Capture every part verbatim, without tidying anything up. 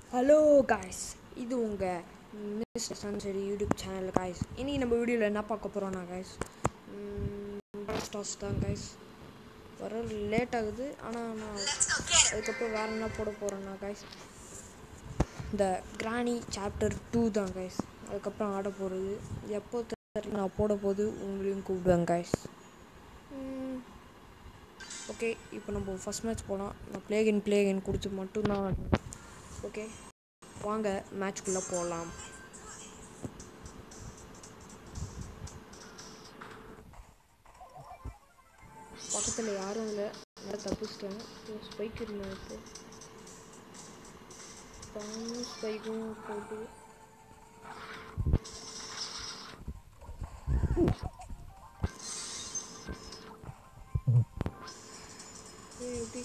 Hello guys, இது உங்கள் mister சன்சரி யூடியூப் சேனல் காய்ஸ். இன்றைக்கி நம்ம வீடியோவில் என்ன பார்க்க போகிறோன்னா காய்ஸ், ஸ்டார்ஸ் தான் காய்ஸ். வர லேட் ஆகுது, ஆனால் நான் அதுக்கப்புறம் வேறு என்ன போட போகிறேன்னா காய்ஸ், இந்த கிராணி சாப்டர் டூ தான் காய்ஸ். அதுக்கப்புறம் ஆட போகிறது எப்போ நான் போட போது உங்களையும் கூப்பிடுவேன் காய்ஸ். ஓகே, இப்போ நம்ம ஃபஸ்ட் மேட்ச் போகலாம். நான் பிளேகின் பிளேகின் கொடுத்து மட்டும்தான். ஓகே, வாங்க மேட்ச்குள்ளே போகலாம். பக்கத்தில் யாரும் இல்லை, நல்லா தப்பிச்சிட்டேன். ஸ்பைக் இருந்தது, ஸ்பைக்கும் போட்டு எப்படி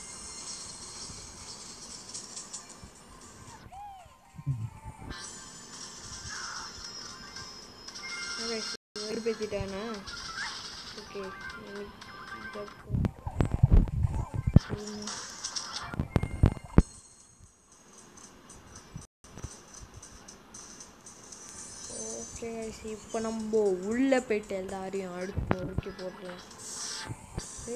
பேசிட்டானே. ஓகே, ஓகே இப்போ நம்ம உள்ளே போயிட்டு எல்லாரையும் அடுத்து நொறுக்கி போட்டுருவோம். ஏ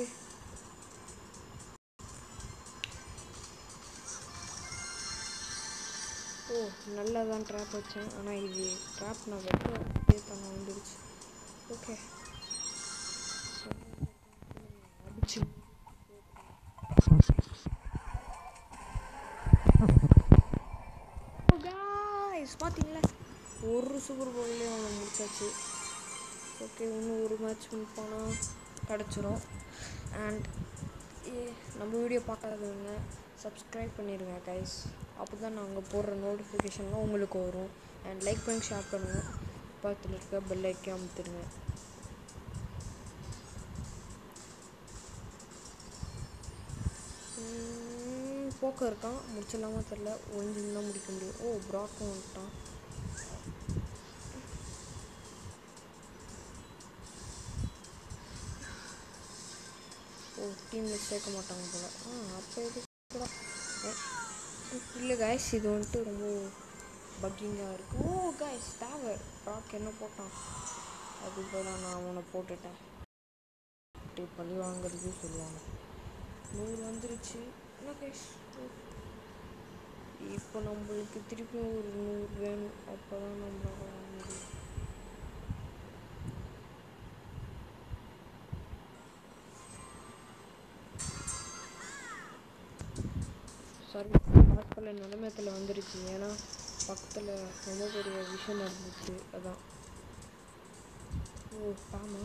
ஓ, நல்லா தான் ட்ராப் வச்சேன், ஆனால் இது ட்ராப் நான் வெட்ட பண்ண வந்துடுச்சு. ஓகே, அடிச்சு பார்த்தீங்களா, ஒரு சூப்பர் போல்லே அவனை முடிச்சாச்சு. ஓகே, இன்னும் ஒரு மேட்ச் வின் போனால் கிடச்சிரும். அண்ட் நம்ம வீடியோ பார்க்காதவங்க சப்ஸ்கிரைப் பண்ணிடுங்க கைஸ், அப்போ தான் நாங்கள் போடுற நோட்டிஃபிகேஷன்லாம் உங்களுக்கு வரும். அண்ட் லைக் பண்ணி ஷேர் பண்ணுங்கள், பக்கத்தில் இருக்க பெல் ஐக்கான் அமுத்திடுங்க. போக்க இருக்கான், முடிச்சிடலாமா தெரில, ஒழிஞ்சுன்னு தான் முடிக்க முடியும். ஓ, ப்ராக்கும் வந்துட்டான். ஓ, டீமில் சேர்க்க மாட்டாங்க போல். ஆ அப்போ எது இல்லை காய்ஸ், இது வந்துட்டு ரொம்ப பக்கிங்காக இருக்குது. ஓ காய்ஸ், தேவை ப்ராக் என்ன போட்டான், அது போல் நான் அவனை போட்டுட்டேன். பண்ணி வாங்குறது சொல்லுவாங்க. நூறு வந்துருச்சு. என்ன கைஸ், இப்போ நம்மளுக்கு திருப்பியும் ஒரு நூறு வேணும், அப்போ தான் நம்மளால வாங்க முடியும். சாரி, பக்கத்தில் நிலைமத்தில் வந்துருச்சு, ஏன்னா பக்கத்தில் ரொம்ப பெரிய விஷயம் நடந்துச்சு, அதான். ஓ பாமா,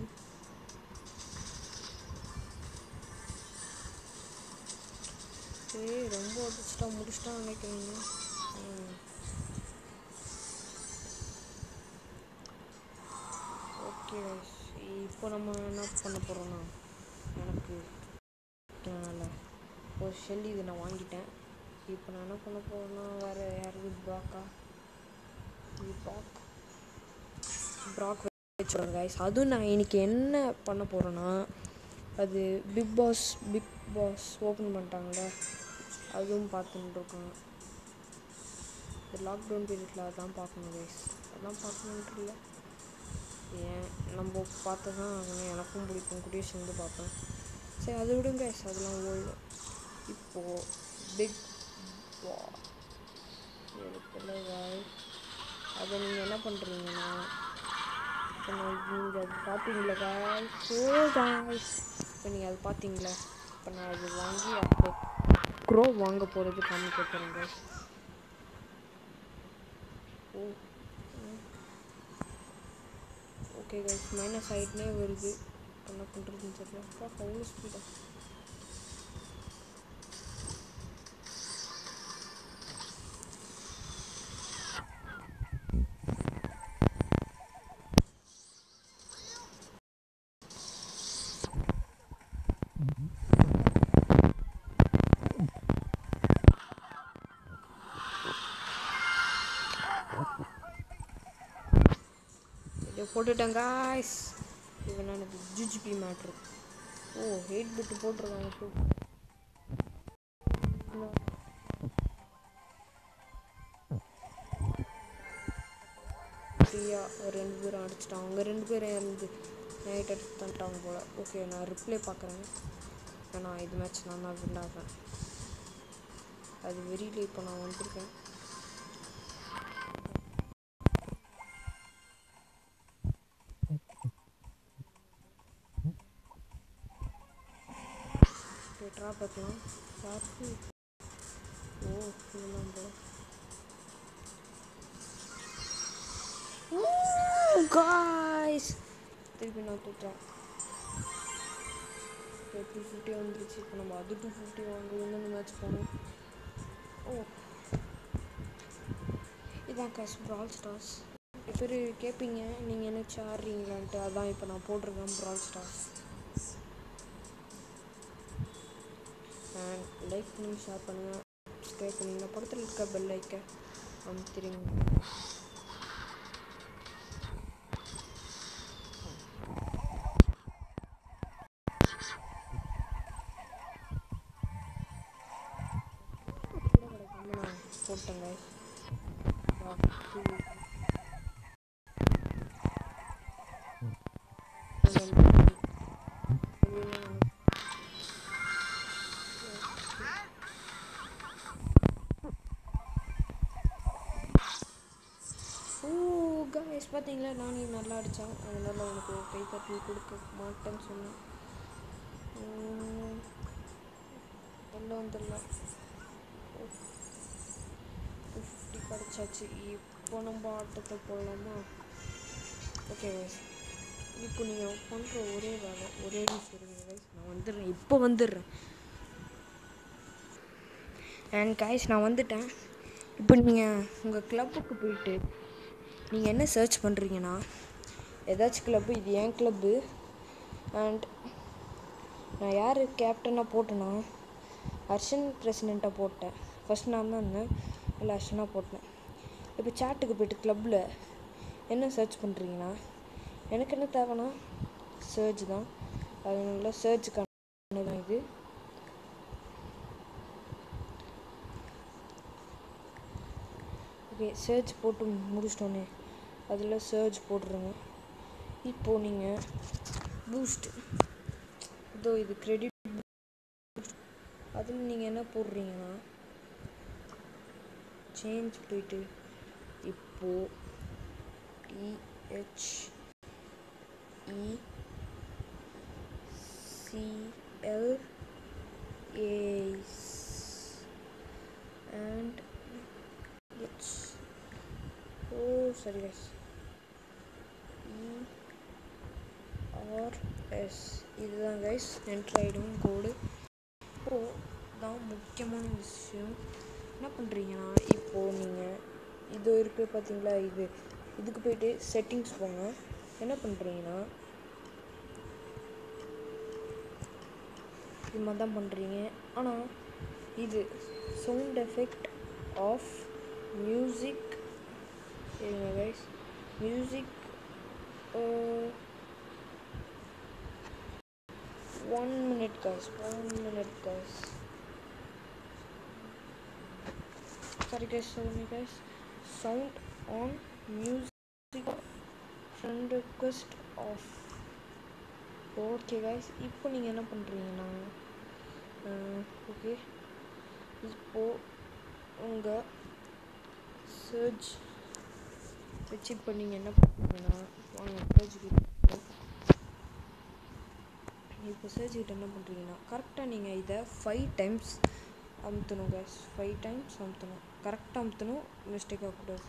சரி ரொம்ப அடிச்சுட்டா முடிச்சிட்டா நினைக்கிறீங்க. ஓகே, இப்போ நம்ம என்ன பண்ண போகிறோன்னா, எனக்கு ஒரு ஷெல் இது நான் வாங்கிட்டேன். இப்போ நான் என்ன பண்ண போகிறேன்னா, வேறு யாருக்கு ப்ராக்கா ப்ராக் ப்ராக் வச்சுருவேன் கைஸ். அதுவும் நான் இன்றைக்கி என்ன பண்ண போகிறேன்னா, அது Bigg Boss Bigg Boss open பண்ணிட்டாங்களே, அதுவும் பார்த்துட்டு இருக்காங்க. இந்த லாக்டவுன் பீரியடில் அதான் பார்க்கணும் கைஸ், அதான் பார்க்கணுன்ட்டு இல்லை, ஏன் நம்ம பார்த்து தான் ஆகணும். எனக்கும் பிடிக்கும், குடியை சேர்ந்து பார்ப்பேன். சரி, அதை விடுங்க கைஸ், அதெல்லாம் ஓல்டு. இப்போது பிக் பாஸ் இருக்குல்ல கைஸ், அதை நீங்கள் என்ன பண்ணுறீங்கன்னா, இப்போ நான் நீங்கள் அது பார்த்தீங்களா கைஸ், ஸோ கைஸ் இப்போ நீங்கள் அது பார்த்தீங்களா, இப்போ நான் அது வாங்கி அப்போ க்ரோ வாங்க போகிறது காமிக்க போகிறேன் guys. Oh okay guys, minus ஆகிட்டுனே வருது, என்ன பண்ணுறதுன்னு தெரியல. அப்பா அவ்வளோ ஸ்பீடாக. இதை போட்டுட்டேன் காய்ஸ். இவன் எனக்கு GGB matter. Oh, eight bit போட்டிருக்காங்க. ஃப்ரீயாக ஒரு ரெண்டு பேரும் அடிச்சிட்டான். அவங்க ரெண்டு பேரும் இருந்து நைட் எடுத்து தந்துட்டாங்க போல். ஓகே, நான் ரிப்ளை பார்க்குறேன். ஏன்னா இது மேட்ச் நான் தான் வின் ஆகிறேன். அது வெறியில் இப்போ நான் வந்திருக்கேன். ட்ரா பார்க்கலாம். பார்த்து ஓ இதெல்லாம் ப்ரோ காய்ஸ் திருப்பி நான் தூட்டுறேன். டூ ஃபிஃப்டி வந்துருச்சு. இப்போ நம்ம அது டூ ஃபிஃப்டி வாங்க இன்னொன்று மேட்ச் போகணும். ஓ இதான் காசு ப்ரால் ஸ்டார்ஸ். பேர் கேட்பீங்க நீங்கள் என்னச்சு ஆடுறீங்களான்ட்டு. அதான் இப்போ நான் போட்டிருக்கேன் ப்ரால் ஸ்டார்ஸ். அண்ட் லைக் பண்ணி ஷேர் பண்ணுங்கள், சப்ஸ்கிரைப் பண்ணிங்கன்னா பக்கத்தில் இருக்க பெல் ஐக்க அமுத்திடுங்க. போட்டேங்க ஓ கைஸ் பார்த்தீங்களா, நானே நல்லா அடித்தான். அதனால் உனக்கு கை தட்டி கொடுக்க மாட்டேன்னு சொன்னேன். எல்லாம் வந்துடலாம். டூ ஃபிஃப்டி கிடச்சாச்சு. இப்போ நம்ம ஆட்டத்தை போடலாமா? ஓகே கைஸ், இப்போ நீங்கள் பண்ணுற ஒரே வேலை ஒரே நிமிஷம் இருங்க கைஸ், நான் வந்துடுறேன். இப்போ வந்துடுறேன். அண்ட் கைஸ் நான் வந்துட்டேன். இப்போ நீங்கள் உங்கள் கிளப்புக்கு போயிட்டு நீங்கள் என்ன சர்ச் பண்ணுறீங்கன்னா ஏதாச்சும் கிளப்பு, இது என் கிளப்பு. அண்ட் நான் யார் கேப்டனாக போட்டேன்னா அர்ஷன் பிரசிடெண்ட்டாக போட்டேன். ஃபஸ்ட் நான் தான் இருந்தேன், இல்லை அர்ஷனாக போட்டேன். இப்போ சாட்டுக்கு போய்ட்டு கிளப்பில் என்ன சர்ச் பண்ணுறீங்கன்னா எனக்கு என்ன தேவைன்னா சர்ச் தான். அதனால சர்ச்சுக்கான தான் இது. ஓகே, சர்ச் போட்டு முடிச்சிட்டோன்னே அதில் சர்ச் போட்டுருங்க. இப்போது நீங்கள் பூஸ்ட் இதோ இது கிரெடிட் அதில் நீங்கள் என்ன போடுறீங்கன்னா சேஞ்ச் போயிட்டு இப்போது DH ECL ace and H O சரி கைஸ் இஆர்எஸ் இதுதான் கைஸ் என்ட்ரு ஆகிடும் கோடு. இப்போது தான் முக்கியமான விஷயம். என்ன பண்ணுறீங்கன்னா இப்போது நீங்கள் இது இருக்குது பார்த்தீங்களா, இது இதுக்கு போய்ட்டு செட்டிங்ஸ் போங்க. என்ன பண்ணுறீங்கன்னா இது மாதிரி தான் பண்ணுறீங்க. ஆனால் இது சவுண்ட் எஃபெக்ட் ஆஃப் மியூசிக் இருங்க guys, music one minute guys one minute guys sorry guys sorry guys sound on music friend request off. Okay guys, இப்போ நீங்கள் என்ன பண்ணுறீங்கன்னா ஓகே இப்போது உங்கள் சர்ச் வச்சு இப்போ நீங்கள் என்ன பண்ணுறீங்கன்னா வாங்க சர்ச்சுக்கிட்ட. இப்போ சர்ச்சுக்கிட்ட என்ன பண்ணுறீங்கன்னா கரெக்டாக நீங்கள் இதை ஃபைவ் டைம்ஸ் அமுத்தணும் கைஸ். ஃபைவ் டைம்ஸ் அமுத்தணும், கரெக்டாக அமுத்தணும், மிஸ்டேக் ஆகக்கூடாது.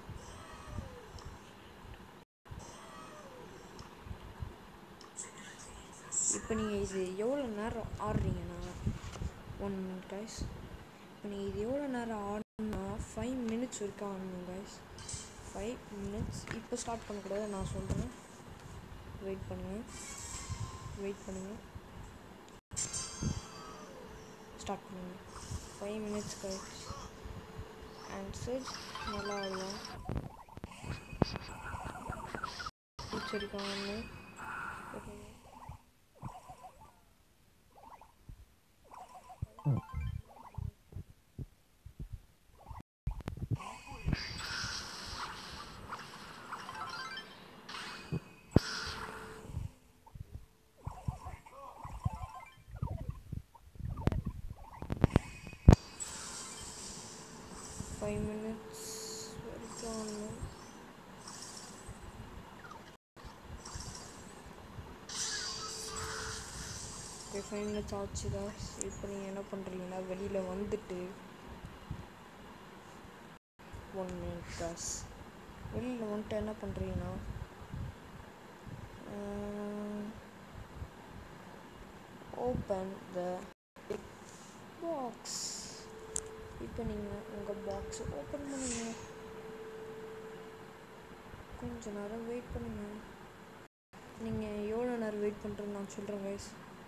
இப்போ நீங்கள் இது எவ்வளோ நேரம் ஆடுறீங்கன்னா ஒன் மினிட் கைஸ். இப்போ நீங்கள் இது எவ்வளோ நேரம் ஆடணும்னா ஃபைவ் மினிட்ஸ் வரைக்கும் ஆடணும் கைஸ். ஃபைவ் மினிட்ஸ் இப்போ ஸ்டார்ட் பண்ணக்கூடாது, நான் சொல்கிறேன். வெயிட் பண்ணுங்கள் வெயிட் பண்ணுங்கள் ஸ்டார்ட் பண்ணுங்கள். Five minutes guys and search நல்லா ஆடலாம். பிடிச்சிருக்காங்க. ஓகே ஃபைவ் மினிட்ஸ் வரைக்கும் ஆடணும். ஓகே ஃபைவ் மினிட்ஸ் ஆச்சு காய்ஸ். இப்போ நீங்கள் என்ன பண்ணுறீங்கன்னா வெளியில் வந்துட்டு ஒன் மினிட் காய்ஸ். வெளியில் வந்துட்டு என்ன பண்ணுறீங்கன்னா ஓப்பன் த பிக் பாக்ஸ். இப்போ நீங்கள் உங்கள் பாக்ஸை ஓப்பன் பண்ணுங்க. கொஞ்சம் நேரம் வெயிட் பண்ணுங்கள். நீங்கள் எவ்வளோ நேரம் வெயிட் பண்ணுறேன்னு நான் சொல்கிறேன் கைஸ்.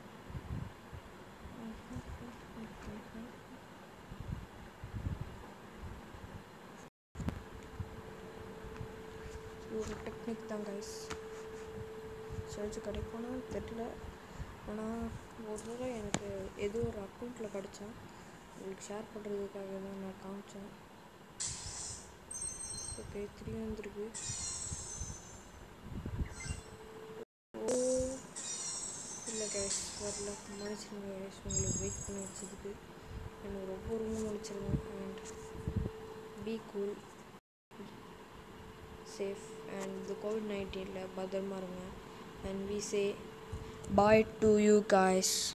ஒரு டெக்னிக் தான் கைஸ். சர்ச் கிடைக்கும்னு தெரியல. ஆனால் ஒரு தடவை எனக்கு ஏதோ ஒரு அக்கௌண்ட்டில் கிடச்சேன். உங்களுக்கு ஷேர் பண்ணுறதுக்காக தான் நான் காமிச்சேன். ஓகே த்ரீ வந்துருக்கு. ஓ இல்லை கைஸ் வரல. மன்னிச்சிருங்க கைஸ் உங்களுக்கு வெயிட் பண்ணி வச்சதுக்கு. எனக்கு ரொம்ப ரொம்ப மன்னிச்சிருங்க. And be cool, safe, and the covid nineteen la பத்திரமா இருங்க. And we say bye to you guys.